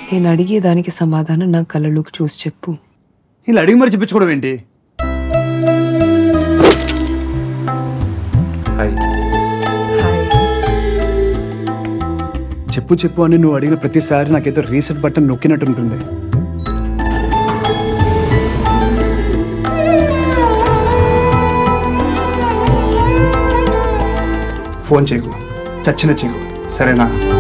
నేను అడిగేదానికి సమాధానం నా కళ్ళలోకి చూసి చెప్పు. ఇలా అడిగి మరి చెప్పించుకోవడం ఏంటి? చెప్పు చెప్పు అని నువ్వు అడిగిన ప్రతిసారి నాకేదో రీసెట్ బటన్ నొక్కినట్టు ఉంటుంది. ఫోన్ చేయకు, చచ్చిన చేయకు, సరేనా?